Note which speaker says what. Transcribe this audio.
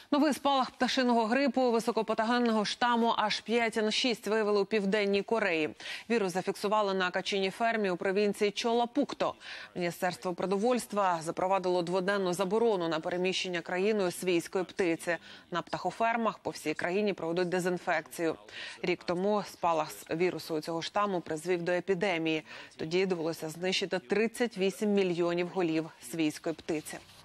Speaker 1: Новий спалах пташиного грипу високопатогенного штаму H5N6 виявили у Південній Кореї. Вірус зафіксували на качиній фермі у провінції Чолапукто. Міністерство продовольства запровадило дводенну заборону на переміщення країною свійської птиці. На птахофермах по всій країні проведуть дезінфекцію. Рік тому спалах вірусу цього штаму призвів до епідемії. Тоді довелося знищити 38 мільйонів голів свійської птиці.